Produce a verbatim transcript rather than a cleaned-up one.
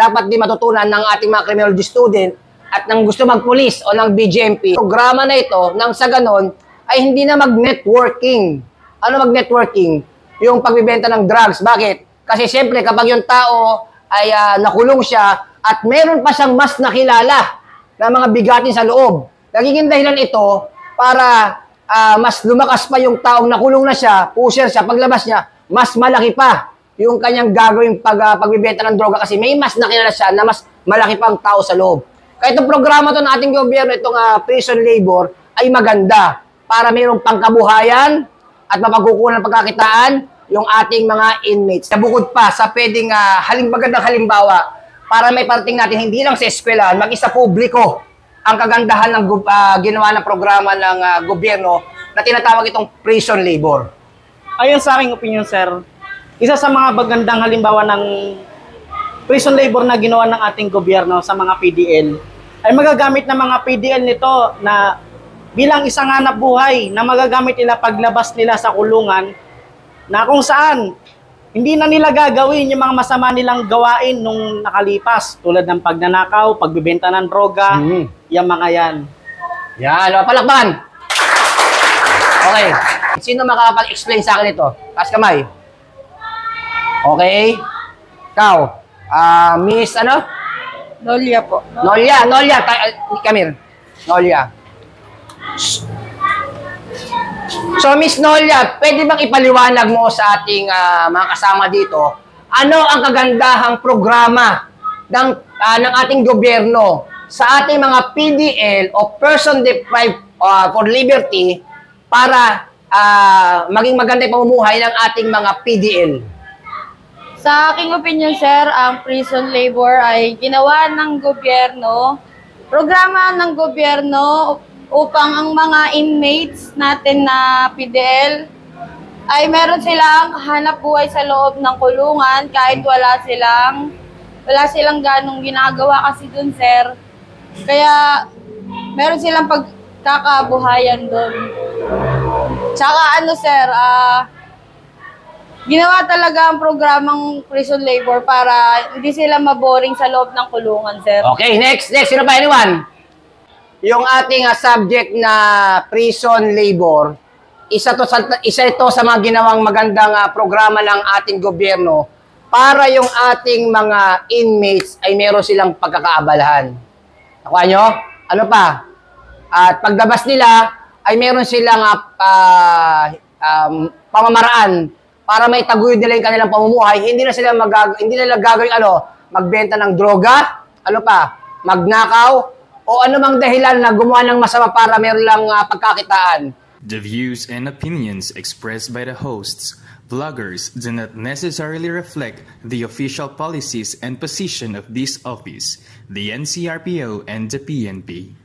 dapat di matutunan ng ating mga criminology student at ng gusto magpulis o ng B G M P. Programa na ito nang sa ganon ay hindi na mag-networking. Ano mag-networking? Yung pagbibenta ng drugs. Bakit? Kasi siyempre kapag yung tao ay uh, nakulong siya at meron pa siyang mas nakilala na mga bigatin sa loob, nagiging dahilan ito para uh, mas lumakas pa yung taong nakulong na siya, pusher siya, paglabas niya, mas malaki pa yung kanyang gagawin pag, uh, pagbibenta ng droga kasi may mas nakilala siya na mas malaki pang tao sa loob. Kaya itong programa to ng ating gobyerno, itong uh, prison labor, ay maganda para mayroong pangkabuhayan at mapagkukunan ng pagkakitaan yung ating mga inmates. Bukod pa sa pwedeng uh, halim, magandang halimbawa para may parating natin hindi lang sa eskwelahan, maging sa publiko ang kagandahan ng uh, ginawa ng programa ng uh, gobyerno na tinatawag itong prison labor. Ayon sa aking opinion, sir, isa sa mga magandang halimbawa ng prison labor na ginawa ng ating gobyerno sa mga P D L ay magagamit ng mga P D L nito na bilang isang hanap buhay na magagamit nila paglabas nila sa kulungan na kung saan hindi na nila gagawin yung mga masama nilang gawain nung nakalipas tulad ng pagnanakaw, pagbibenta ng droga, mm. yung mga yan. Yan, palakpan! Okay. Sino makakapag-explain sa akin ito? Taas kamay. Okay. Ikaw. Uh, Miss ano? Nolia po. Nolia, Nolia. Come here. Nolia. So, Miss Nolia, pwede bang ipaliwanag mo sa ating uh, mga kasama dito, ano ang kagandahang programa ng, uh, ng ating gobyerno sa ating mga P D L o Person Deprived uh, for Liberty para uh, maging maganda yung pamumuhay ng ating mga P D L? Sa aking opinion, sir, ang prison labor ay ginawa ng gobyerno, programa ng gobyerno upang ang mga inmates natin na P D L ay meron silang hanap buhay sa loob ng kulungan kahit wala silang wala silang ganong ginagawa kasi dun, sir. Kaya meron silang pagkakabuhayan dun. Tsaka ano, sir, ah... Uh, ginawa talaga ang programang prison labor para hindi sila maboring sa loob ng kulungan, sir. Okay, next. Next, sino pa? Anyone? Yung ating uh, subject na prison labor, isa, to, isa ito sa mga ginawang magandang uh, programa ng ating gobyerno para yung ating mga inmates ay meron silang pagkakaabalahan. Nakuha nyo? Ano pa? At paglabas nila ay meron silang uh, uh, um, pamamaraan para may taguyod nila yung kanilang pamumuhay, hindi na sila mag hindi nila gagawin ano, magbenta ng droga, ano pa, magnakaw, o ano mang dahilan na gumawa ng masama para meron lang uh, pagkakitaan. The views and opinions expressed by the hosts, vloggers do not necessarily reflect the official policies and position of this office, the N C R P O and the P N P.